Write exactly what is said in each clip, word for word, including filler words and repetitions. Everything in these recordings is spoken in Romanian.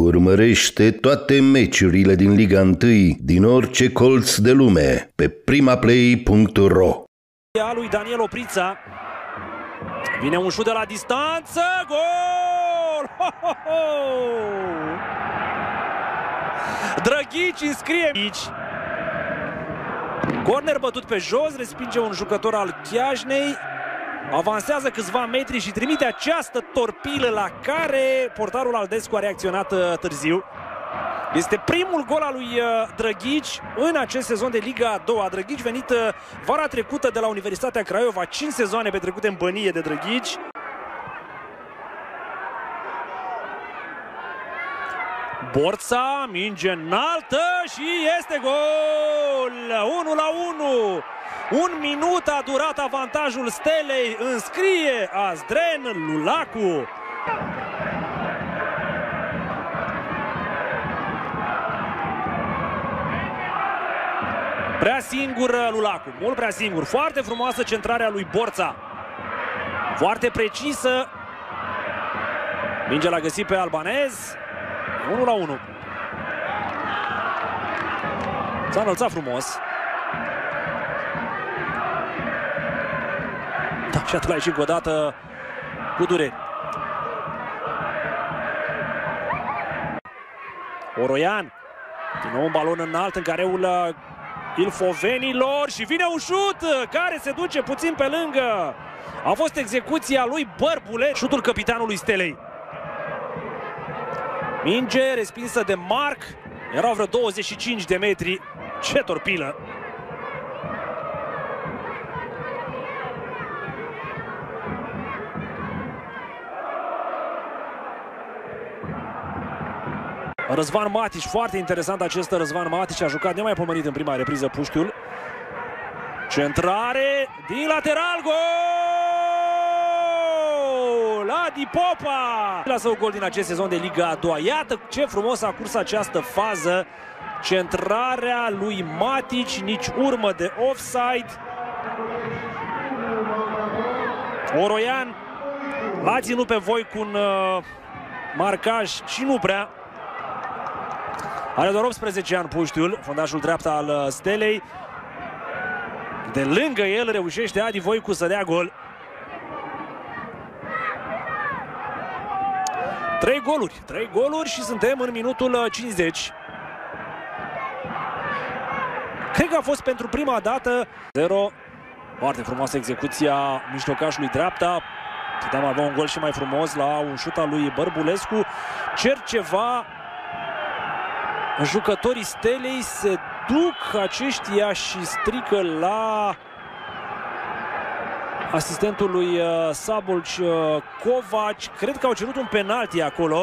Urmărește toate meciurile din Liga unu din orice colț de lume pe primaplay punct ro. A lui Daniel Oprița. Vine un șut de la distanță. Gol! Ho, ho, ho! Drăghici înscrie aici. Corner bătut pe jos, respinge un jucător al Chiajnei. Avansează câțiva metri și trimite această torpilă la care portarul Aldescu a reacționat târziu. Este primul gol al lui Drăghici în acest sezon de Liga a doua. Drăghici venit vara trecută de la Universitatea Craiova, cinci sezoane petrecute în bănie de Drăghici. Borța, minge înaltă și este gol! unu la unu! Un minut a durat avantajul Stelei, înscrie Azdren Lulacu. Prea singur Lulacu, mult prea singur. Foarte frumoasă centrarea lui Borța. Foarte precisă. Minge l-a găsit pe albanez. unu la unu. S-a înălțat frumos. Da, și atât a ieșit cu o dată cu dureri. Oroian. Din nou un balon înalt în careul ilfovenilor și vine un șut care se duce puțin pe lângă. A fost execuția lui Bărbule, șutul capitanului Stelei. Minge respinsă de Marc. Erau vreo douăzeci și cinci de metri. Ce torpilă! Răzvan Matiș, foarte interesant acest Răzvan Matiș, a jucat nemaipomenit în prima repriză puștiul. Centrare din lateral, gol! Adi Popa! La său gol din acest sezon de Liga a doua. Iată ce frumos a curs această fază. Centrarea lui Matici, nici urmă de offside. Oroian l-a ținut pe voi cu un uh, marcaj și nu prea. Are doar optsprezece ani puștiul, fundașul dreapta al Stelei. De lângă el reușește Adi Voicu să dea gol. Trei goluri, trei goluri și suntem în minutul cincizeci. Cred că a fost pentru prima dată zero. Foarte frumoasă execuția mijlocașului dreapta. Puteam avea un gol și mai frumos la un șut al lui Bărbulescu. Cer ceva. Jucătorii Stelei se duc aceștia și strică la asistentul lui Sabolci Covaci. Cred că au cerut un penalti acolo.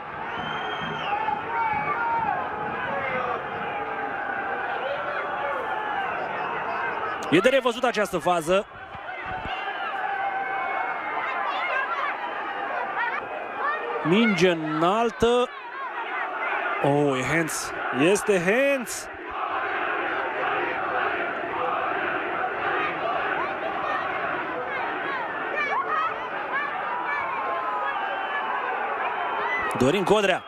E de revăzut această fază. Minge înaltă. Oh, e hands. Este hands. Dorin Codrea.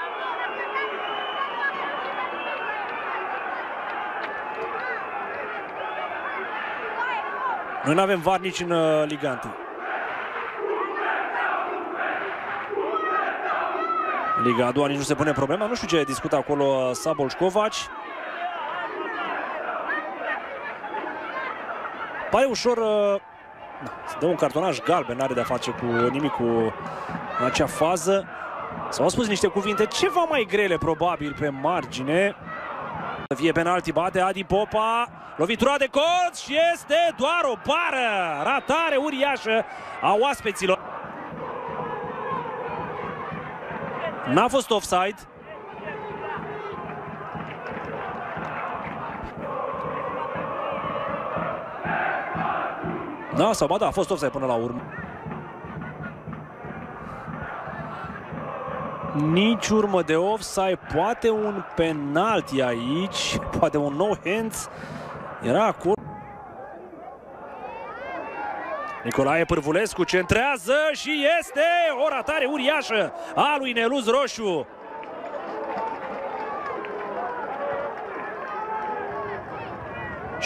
Noi nu avem V A R nici în uh, Liga unu. Liga a doua nici nu se pune problema. Nu știu ce discută acolo Sabolci Covaci. Pare ușor... Uh, na, se dă un cartonaj galben, n-are de-a face cu nimic cu acea fază. S-au spus niște cuvinte ceva mai grele, probabil, pe margine. Să fie penalti, bate Adi Popa. Lovitura de colț și este doar o bară. Ratare uriașă a oaspeților. N-a fost offside. Da, sau ba da, a fost offside până la urmă. Nici urmă de offside, poate un penalti aici, poate un no hands. Era acolo. Nicolae Pârvulescu centrează și este o ratare uriașă a lui Neluz Roșu.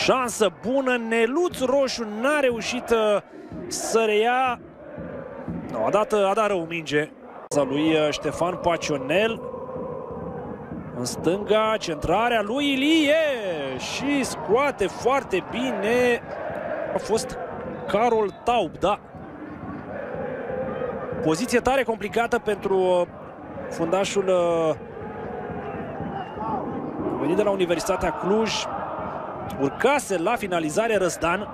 Șansă bună, Neluț Roșu n-a reușit uh, să reia. No, a, dat, a dat rău minge lui uh, Ștefan Pacionel. În stânga, centrarea lui Ilie și scoate foarte bine. A fost Carol Taub, da. Poziție tare complicată pentru fundașul uh, venit de la Universitatea Cluj. Urcase la finalizare Răzdan.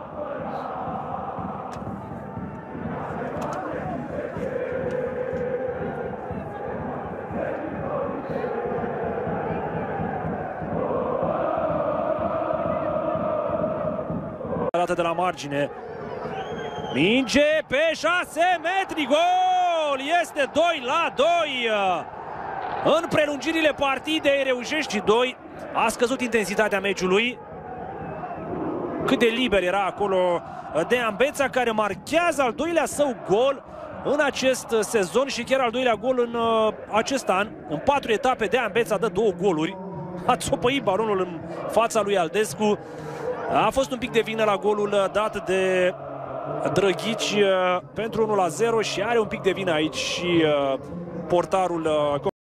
Arată de la margine. Minge pe șase metri, gol! Este doi la doi. În prelungirile partidei reușești și doi. A scăzut intensitatea meciului. Cât de liber era acolo Dean Beța, care marchează al doilea său gol în acest sezon și chiar al doilea gol în acest an. În patru etape Dean Beța dă două goluri. A țopăit baronul în fața lui Aldescu. A fost un pic de vină la golul dat de Drăghici pentru unu la zero și are un pic de vină aici și portarul